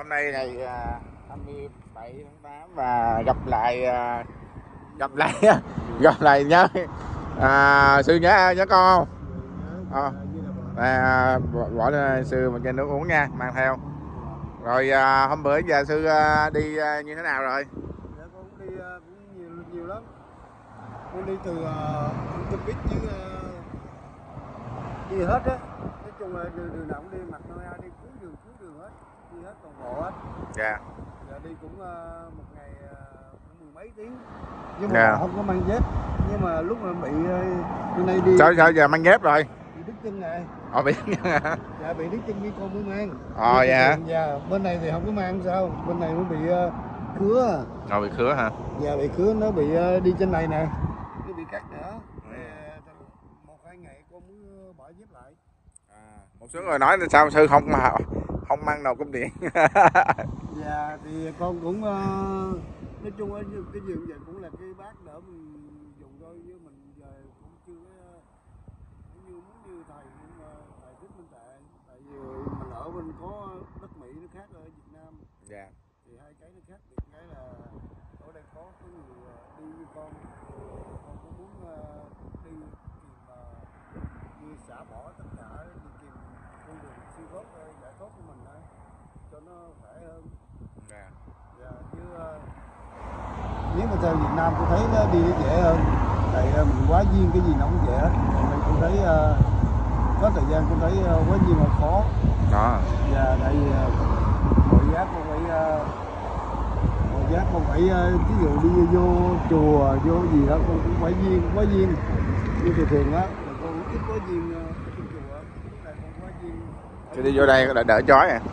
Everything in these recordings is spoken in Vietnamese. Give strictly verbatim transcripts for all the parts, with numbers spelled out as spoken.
hôm nay ngày hai mươi bảy tháng tám và gặp lại gặp lại gặp lại nhớ à, sư nhớ nhớ con không? À, bỏ lên sư một chai nước uống nha, mang theo. Rồi à, hôm bữa giờ sư à, đi à, như thế nào rồi? Dạ, con cũng đi uh, cũng nhiều nhiều lắm. Con đi từ uh, Tâm Bích chứ uh, đi hết á. Nói chung là đường, đường nào cũng đi, mặt nơi đi cuối đường cuối đường hết, đi hết toàn bộ hết. Dạ. Yeah. Dạ, đi cũng uh, một ngày uh, cũng mười mấy tiếng. Nhưng mà yeah. không có mang dép. Nhưng mà lúc mà bị uh, bên đây đi. Sao sao giờ mang dép rồi? Bị đứt chân này. Ồ, bị đứt chân hả? Dạ, bị đứt chân với con mới mang. Ồ vậy hả? Dạ, bên này thì không có mang sao? Bên này nó bị uh, khứa. Ồ, bị khứa hả? Dạ, bị khứa, nó bị uh, đi trên này nè. Nó bị cắt nữa. Ừ. Một hai ngày con mới bỏ dép lại. À, một số người nói là sao sư không mà không mang nồi cơm điện. Dạ, thì con cũng uh, nói chung ở cái gì vậy cũng là cái bát đỡ mình dùng thôi, chứ mình giờ cũng chưa có như muốn như thầy nhưng mà thầy thích minh tệ, tại vì mình ở bên có đất Mỹ nó khác ở Việt Nam. Dạ. Thì hai cái nó khác biệt, cái là ở đây có có người đi với con, con cũng muốn uh, đi tìm uh, đi xả bỏ tất cả, đi tìm con đường siêu thoát giải thoát của mình thôi, cho nó khỏe hơn. Dạ. Dạ, chứ uh, nếu mà theo Việt Nam tôi thấy nó đi nó dễ hơn, tại uh, mình quá duyên cái gì nó cũng dễ hết. Nên tôi thấy uh, có thời gian tôi thấy uh, quá duyên là khó. Đó. Dạ, tại vì uh, hội giác con phải uh, hội giác con phải uh, ví dụ đi vô chùa vô gì đó con cũng phải duyên quá duyên, như thường thường á là con ít có duyên uh, ở trong chùa, lúc này con quá duyên. Chứ đi vô đây đỡ, đỡ chói à.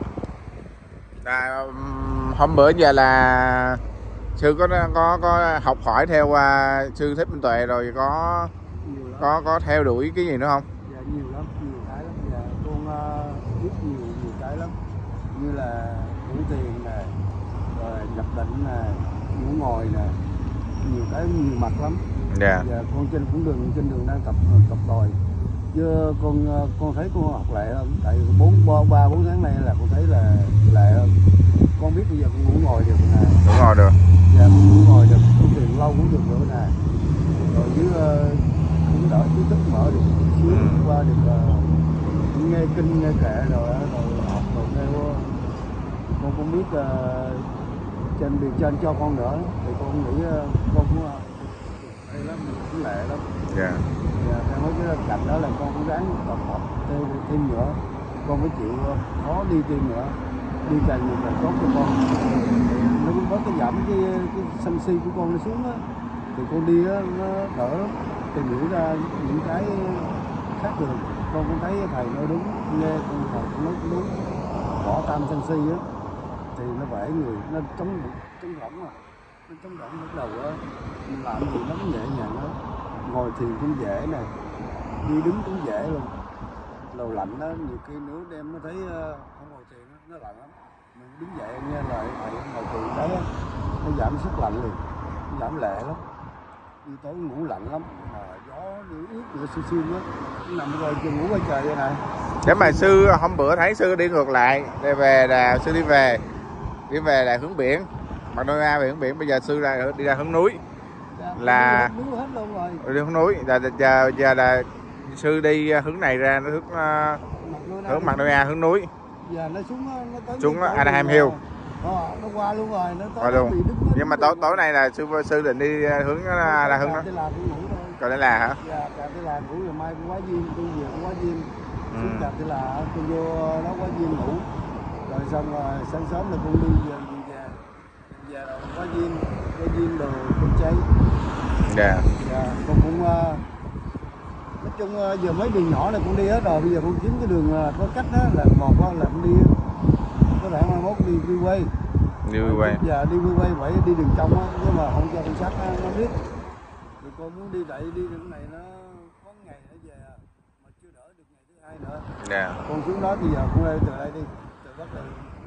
À, hôm bữa giờ là sư có có có học hỏi theo uh, sư Thích Minh Tuệ rồi có có có theo đuổi cái gì nữa không? Dạ, nhiều lắm, nhiều cái lắm. Dạ, con uh, biết nhiều nhiều cái lắm, như là ngủ thiền nè, rồi nhập định nè, ngủ ngồi nè, nhiều cái nhiều mặt lắm. Dạ. Yeah. Dạ, con trên cũng đường trên đường đang tập tập đòi, chứ con con thấy con học lẹ hơn, tại bốn ba bốn tháng nay là con thấy là lẹ hơn. Con biết bây giờ con ngủ ngồi được nè. Ngủ ngồi được. Dạ, con ngủ ngồi được, con thiền lâu cũng được nữa nè. Rồi chứ uh, cũng đỡ trí thức mở được xíu, ừ. qua được uh, nghe kinh nghe kệ rồi rồi học rồi theo con cũng biết uh, trên đường trên cho con nữa, thì con nghĩ uh, con cũng uh, hay lắm, cũng lẹ lắm. Dạ. Yeah. Dạ, theo mấy cái cạnh đó là con cũng ráng tập học thêm thêm nữa, con mới chịu khó đi thêm nữa, đi càng nhiều càng tốt cho con. Nó cũng có cái giảm cái cái sân si của con nó xuống á, thì con đi á nó đỡ tìm hiểu ra những cái khác thường. Con cũng thấy thầy nói đúng, nghe con thầy cũng nói đúng, bỏ tam sân si á thì nó khỏe người, nó chống chống rỗng à, nó chống rỗng lúc đầu á mình làm gì nó cũng nhẹ nhàng á, ngồi thiền cũng dễ nè, đi đứng cũng dễ luôn. Đầu lạnh đó nhiều khi nửa đêm nó thấy uh, không ngồi thiền đó, nó lạnh lắm, mình đứng dậy nghe lời thầy ngồi thiền cái nó giảm sức lạnh liền, nó giảm lẹ lắm. Đi tối ngủ lạnh lắm, mà gió nửa ướt nửa siêu siêu á, nằm rồi chưa ngủ ngoài trời vậy này. Để mà sư hôm bữa thấy sư đi ngược lại, để về là sư đi về đi về là hướng biển, Mạc Đô Na về hướng biển, bây giờ sư ra đi ra hướng núi. Dạ, là đi hết luôn rồi. Đi hướng núi, giờ giờ giờ là sư đi hướng này ra nó hướng uh, hướng Mạc Đô Na hướng núi. Giờ nó xuống nó tới xuống Anaheim Hill. Ờ, nó qua luôn rồi, nó tới qua luôn. Nhưng mà tối tối nay là sư sư định đi hướng là, là hướng đó. Còn đây là hả? Dạ, Cà Tây Là ngủ rồi mai cũng quá duyên, tôi về cũng quá duyên. Xuống Cà Tây Là tôi vô đó quá duyên ngủ. Rồi xong rồi sáng sớm là con đi về về về rồi quá duyên, quá duyên đồ con cháy. Dạ. Dạ, con cũng nói chung giờ mấy đường nhỏ này cũng đi hết rồi, bây giờ con kiếm cái đường có cách đó là một là con đi có thể mai mốt đi quy quay. Đi quy quay. Giờ đi quy quay phải đi đường trong á, nhưng mà không cho con sát nó biết. Thì con muốn đi tại đi đường này nó có ngày nữa về mà chưa đỡ được ngày thứ hai nữa. Dạ. Con xuống đó thì giờ con đây từ đây đi, từ Bắc Ninh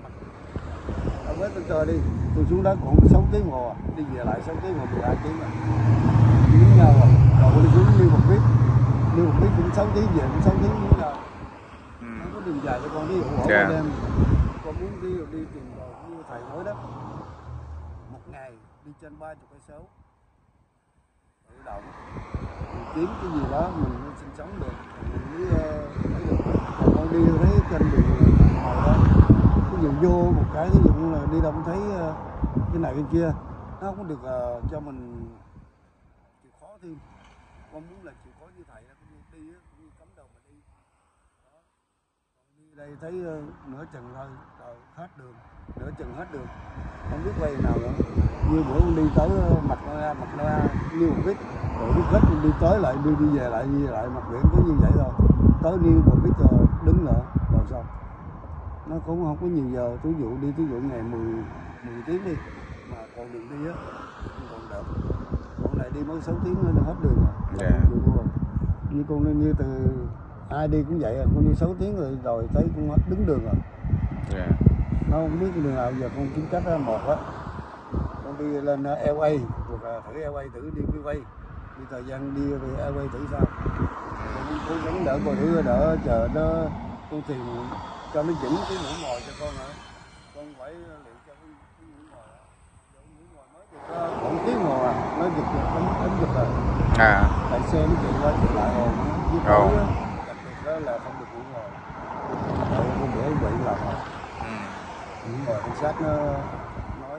ở với từ từ đi, tôi xuống đó còn sáu tiếng hồ à, đi về lại sáu tiếng hồ mười hai tiếng rồi. Đi với nhau rồi, rồi con đi xuống đi một biết, đi một biết cũng sáu tiếng về cũng sáu tiếng nữa rồi. Ừ. Nó có đường dài cho con đi ủng hộ đêm. Con muốn đi đi tìm rồi như thầy nói đó, một ngày đi trên ba chục cây số tự động kiếm cái gì đó mình mới sinh sống được, mình mới thấy được. Còn con đi thấy trên đường ngoài đó cái dụ vô một cái ví dụ là đi đâu cũng thấy cái này cái kia, nó không được uh, cho mình chịu khó thêm. Con muốn là chịu khó như thầy đó, con đi á, cũng như cắm đầu mà đi đó. Còn đi đây thấy uh, nửa chừng thôi rồi hết đường, nửa chừng hết đường không biết quay nào nữa. Như bữa con đi tới mặt Loa, mặt Loa như một biết rồi biết hết, đi tới lại đi đi về lại đi lại mặt biển có như vậy thôi, tới đi một biết rồi đứng nữa rồi xong. Nó cũng không có nhiều giờ, ví dụ đi ví dụ ngày mười mười tiếng đi mà còn đường đi á còn đỡ. Con này đi mới sáu tiếng nó hết đường rồi. Yeah. Như con như từ ai đi cũng vậy, con đi sáu tiếng rồi rồi thấy con hết đứng đường rồi. Yeah. Nó không biết đường nào, giờ con kiếm cách ra một á, con đi lên L A hoặc thử L A thử đi quy quay, đi thời gian đi về L A thử sao. Con gắng đỡ coi thử đỡ chờ nó con thì cho nó chỉnh cái mũi mồi cho con nữa. Con phải luyện cho cái, cái mũi mồi đó. Mũi mồi mới được khoảng tiếng hồ à, nó giật đánh đánh giật rồi. À. Tại xe nó chạy qua chạy lại hồ nó với tối á, đặc biệt đó là không được mũi mồi. Rồi con bữa bị làm rồi. Ừ. Mũi mồi cảnh sát nó nói.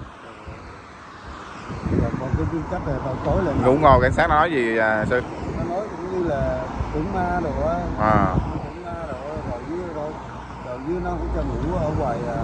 Rồi con cái kiếm cách là tao tối lên. Ngủ ngồi cảnh sát nói gì à, sư? Nó nói cũng như là tưởng ma đồ á. À. Tưởng ma đồ rồi dưới rồi. Rồi dưới nó cũng cho ngủ ở ngoài à,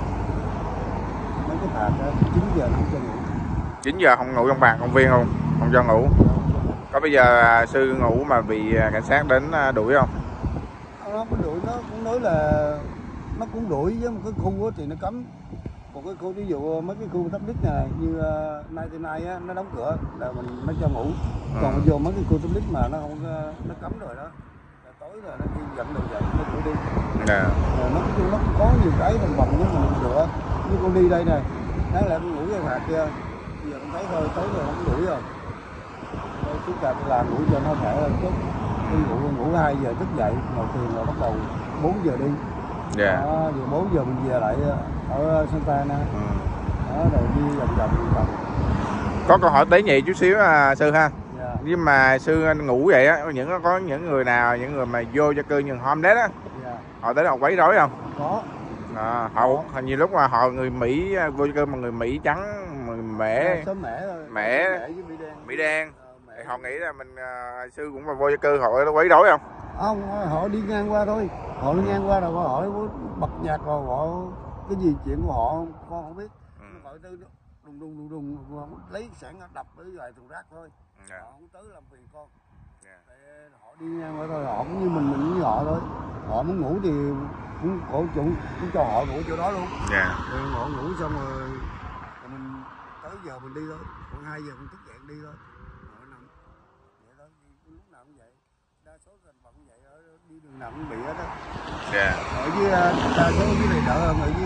mấy cái thạc á, chín giờ nó cũng cho ngủ. chín giờ không ngủ trong bàn công viên không? Không cho ngủ. Có bây giờ à, sư ngủ mà bị cảnh sát đến à, đuổi không? Nó cũng đuổi, nó cũng nói là nó cũng đuổi với một cái khu thì nó cấm. Còn cái khu ví dụ mấy cái khu tấp đít này như uh, nay từ nay á nó đóng cửa là mình nó cho ngủ. Còn ừ. vô mấy cái khu tấp đít mà nó không nó cấm rồi đó. Là tối rồi nó đi dẫn đầu dậy nó đuổi đi. Yeah. Rồi nó cũng nó cũng có nhiều cái đồng bằng với mình không được. Như con đi đây này, đáng lẽ con ngủ cái hạt kia. Giờ con thấy thôi tối rồi không đuổi rồi. Thôi chú cả làm ngủ cho nó khỏe hơn chút. Đi ngủ ngủ hai giờ thức dậy, đầu tiên là bắt đầu bốn giờ đi. Dạ. Yeah. Đó, giờ bốn giờ mình về lại ở Santa Ana. Ừ. Đó, rồi đi vòng vòng vòng. Có câu hỏi tế nhị chút xíu à, sư ha. Yeah. Nhưng mà sư anh ngủ vậy á, những có những người nào, những người mà vô gia cư như homeless á, yeah. họ tới họ quấy rối không? Có. À, họ hình như lúc mà họ người Mỹ vô gia cư mà người Mỹ trắng, người mẻ, yeah, mẻ, thôi. mẻ, mẻ với Mỹ đen. Mỹ đen. Thì họ nghĩ là mình uh, sư cũng mà vô gia cư họ quấy rối không? Không, họ đi ngang qua thôi. Họ đi ngang qua rồi họ hỏi bật nhạc rồi họ cái gì chuyện của họ con không biết. Ừ. Họ tư đùng đùng đùng đùng lấy sẵn đập ở vài thùng rác thôi. Yeah. Họ không tới làm phiền con. Yeah. Họ đi ngang qua thôi, họ cũng như mình mình với họ thôi. Họ muốn ngủ thì cũng cổ chủ cũng cho họ ngủ chỗ đó luôn. Yeah. Rồi họ ngủ xong rồi, rồi mình tới giờ mình đi thôi. Còn hai giờ mình thức dậy đi thôi. Họ nằm vậy thôi, lúc nào cũng vậy. Đa số thành phần vậy, ở đi đường nào cũng bị hết á. Yeah. Ở dưới đa số dưới này đỡ hơn ở dưới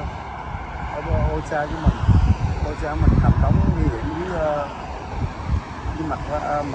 ở Osa của mình. Osa mình nằm đóng nguy hiểm dưới dưới mặt mặt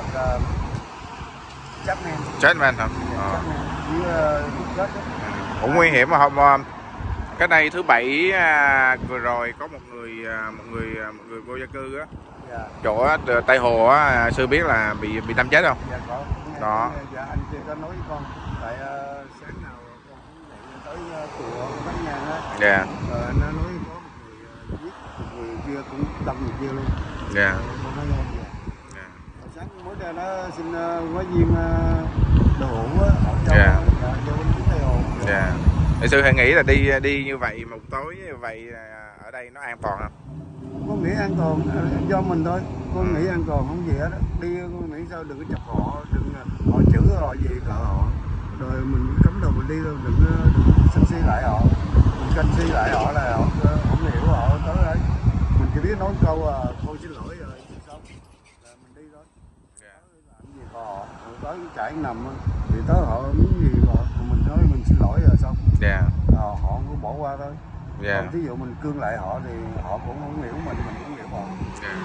Chapman. Chapman hả? Ờ. Dưới chết đó. Cũng nguy hiểm mà không? Cái đây thứ bảy à, vừa rồi có một người một người một người vô gia cư á. Dạ. Chỗ Tây Hồ á, sư biết là bị bị đâm chết không? Dạ có. Đó. Dạ anh chưa có nói với con. Tại uh, sáng nào con cũng chạy tới uh, chùa Bát Nhang á. Dạ. Rồi anh nó nói có một người uh, giết một người kia cũng đâm người kia luôn. Dạ. Rồi con nói nghe vậy. Dạ. Rồi sáng mới ra nó xin uh, gói viên uh, đồ hũ á, họ cho dạ. uh, cho bên Tây Hồ. Dạ. Dạ. Thì sư hãy nghĩ là đi đi như vậy một tối như vậy ở đây nó an toàn không? Con nghĩ an toàn do mình thôi, con nghĩ an toàn không gì hết. Đi con nghĩ sao đừng có chọc họ, đừng họ chửi họ gì cỡ họ, rồi mình cấm đầu mình đi thôi, đừng đừng sân si lại họ, mình canh si lại họ là họ không hiểu họ tới đấy, mình chỉ biết nói câu à, cô xin lỗi rồi xong là mình đi thôi. Yeah. Làm gì họ, họ tới chạy nằm thì tới họ muốn gì họ, mình nói mình xin lỗi rồi xong. Yeah. À, họ không có bỏ qua thôi. Yeah. Còn thí dụ mình cương lại họ thì họ cũng không hiểu mình, mình cũng hiểu họ. Yeah.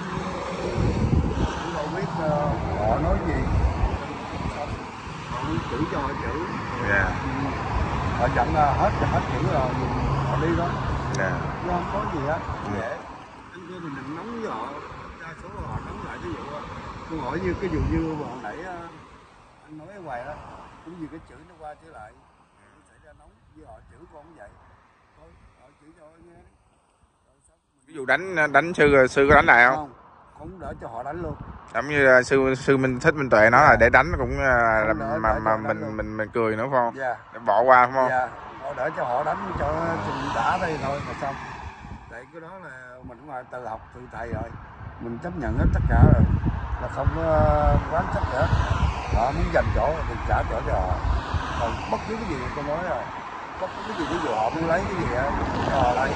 Chúng đâu biết uh, họ nói gì, xong họ chửi cho họ chửi. Yeah. Họ giận là hết hết chửi rồi, họ họ đi đó. Dạ. Chứ không có gì hết. Ừ. Dễ. Anh kia mình đừng nóng với họ, đa số họ nóng lại ví dụ tôi hỏi như cái dụ như mà hồi nãy anh nói ở ngoài đó, cũng như cái chữ nó qua trở lại nó xảy ra nóng với họ chữ con cũng vậy. Thôi họ chữ cho nghe. Ví dụ đánh đánh sư sư có đánh lại không? Không, cũng đỡ cho họ đánh luôn. Giống như là sư sư Minh Thích Minh Tuệ nói Dạ. là để đánh cũng là Không đỡ, mà đỡ mà cho mình đánh mình mình cười nữa phải không? Dạ. Để bỏ qua phải không? Dạ, họ đỡ cho họ đánh cho chừng đã đây thôi mà xong. Tại cái đó là mình cũng là tự học tự thầy rồi, mình chấp nhận hết tất cả rồi, là không có quán trách nữa. Họ muốn giành chỗ thì trả chỗ cho họ, còn bất cứ cái gì tôi nói rồi, bất cứ cái gì ví dụ họ muốn lấy cái gì á cho họ lấy.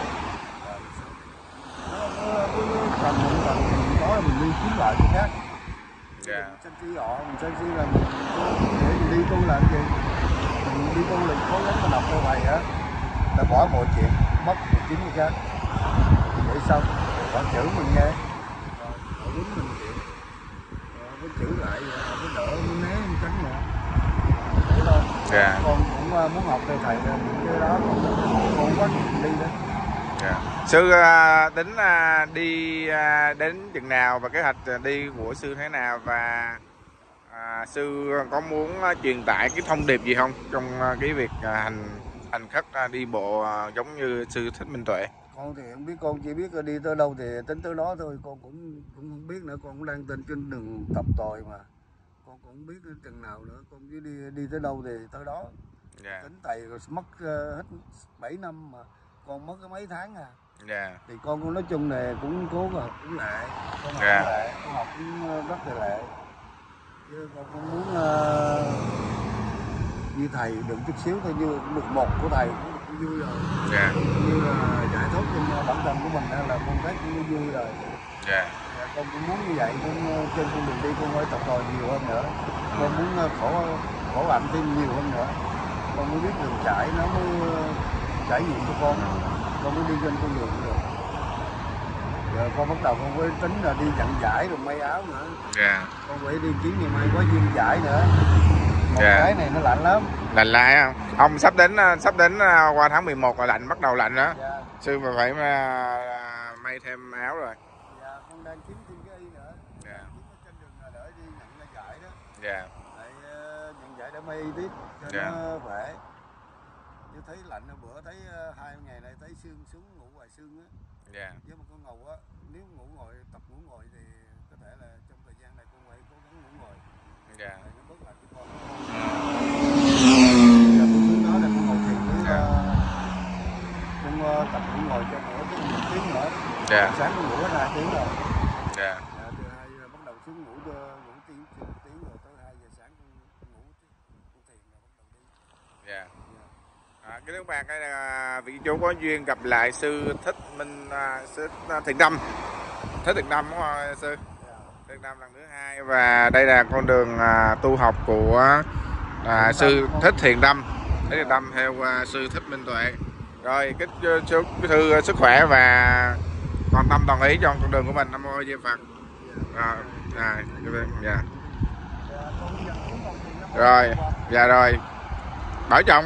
Nó cần mình cần mình có mình đi kiếm lại cái khác. Dạ. Sân si họ, mình sân si là mình để mình đi tu làm gì? Mình đi tu là cố gắng mình học theo thầy á, là bỏ mọi chuyện, mất mình kiếm cái khác. Vậy xong, họ chữ mình nghe, rồi họ quýnh mình chuyện, rồi họ chữ lại, rồi họ có đỡ, nó né, nó tránh nữa. Vậy thôi. Dạ. Con cũng muốn học theo thầy là những cái đó, con có chuyện đi đó. Dạ. Sư à, tính à, đi à, đến chừng nào và kế hoạch đi của sư thế nào, và à, sư có muốn à, truyền tải cái thông điệp gì không trong à, cái việc à, hành hành khất à, đi bộ à, giống như sư Thích Minh Tuệ? Con thì không biết, con chỉ biết đi tới đâu thì tính tới đó thôi, con cũng cũng không biết nữa, con cũng đang trên trên đường tập tòi mà, con cũng không biết đến chừng nào nữa, con chỉ đi đi tới đâu thì tới đó. Dạ. Tính thầy rồi mất uh, hết bảy năm mà con mất cái mấy tháng à. Dạ. Thì con cũng nói chung là cũng cố học cũng lệ, con học Dạ. cũng lệ, con học cũng rất là lệ, chứ con cũng muốn uh, như thầy được chút xíu thôi, như được một của thầy cũng vui rồi. Dạ. Như là giải thoát trong bản thân của mình là con thấy cũng vui rồi. Dạ. Con cũng muốn như vậy, con trên con đường đi con phải tập tòi nhiều hơn nữa, con muốn khổ khổ hạnh thêm nhiều hơn nữa, con muốn biết đường trải nó mới trải nghiệm cho con, con mới đi trên con đường được. Giờ con bắt đầu con phải tính là đi dặn giải rồi may áo nữa. Dạ. Con phải đi kiếm ngày mai có duyên giải nữa. Một Dạ. cái này nó lạnh lắm. Lạnh lại không? Ông sắp đến sắp đến qua tháng mười một là lạnh, bắt đầu lạnh đó. Dạ. Sư mà phải uh, may thêm áo rồi. Dạ, con đang kiếm thêm cái y nữa. Dạ. Kiếm trên đường là đỡ đi nhận cái giải đó. Dạ. Tại uh, nhận giải để may y tiếp cho Dạ. nó khỏe. Chứ thấy lạnh bữa thấy uh, hai ngày này thấy xương xuống ngủ ngoài xương á. Dạ. Nếu mà con ngủ á, nếu ngủ ngồi tập ngủ ngồi thì có thể là trong thời gian này con phải cố gắng ngủ ngồi. Dạ. Để nó bớt lạnh cho con. Giờ con xuống đó là con ngồi thiền với Dạ. uh, con uh, tập ngủ ngồi cho nữa cái một tiếng nữa. Dạ. Sáng con ngủ hết hai tiếng rồi. Dạ. Dạ, từ hai giờ bắt đầu xuống ngủ ngủ tiếng một tiếng rồi tới hai giờ sáng con, con ngủ con thiền rồi bắt đầu đi. Dạ. Dạ. À, cái nước bạn cái là vị chú có duyên gặp lại sư Thích Minh à, sư Thiện Tâm, Thích Thiện Tâm đúng không sư? Dạ. Thiện Tâm lần thứ hai, và đây là con đường à, tu học của à, sư Thích Thiện Tâm, Thích Thiện Tâm theo à, sư Thích Minh Tuệ. Rồi kính chúc thư sức khỏe và toàn tâm toàn ý trong con đường của mình. Nam mô A Di Đà Phật. À, à, dạ. Rồi, dạ rồi. Bảo trọng.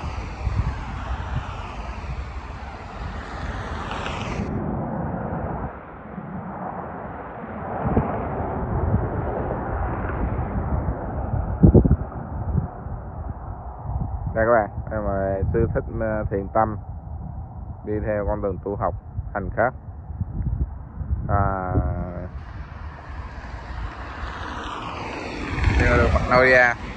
Đây các bạn, đây là sư Thích Thiện Tâm đi theo con đường tu học hành khất à, theo đường Phật Nôi